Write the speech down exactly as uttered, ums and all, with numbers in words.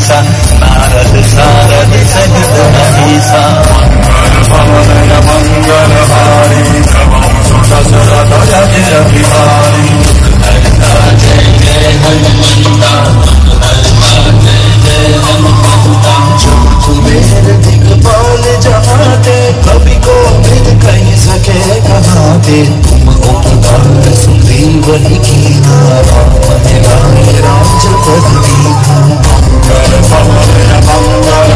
मनीषा, नारद सारद सहित मनीषा। मंगल मंगल हारी दशरथ जय बिहारी। हरता जय जय हनुमंता, हरता जय जय हनुमंता। जो कुबेर दिग्पाल जहाते, कवि को भेद कहीं सके कहाते। तुम उपकार सुग्रीव ही कीना, राम मिलाए राज पद दीना। मंगल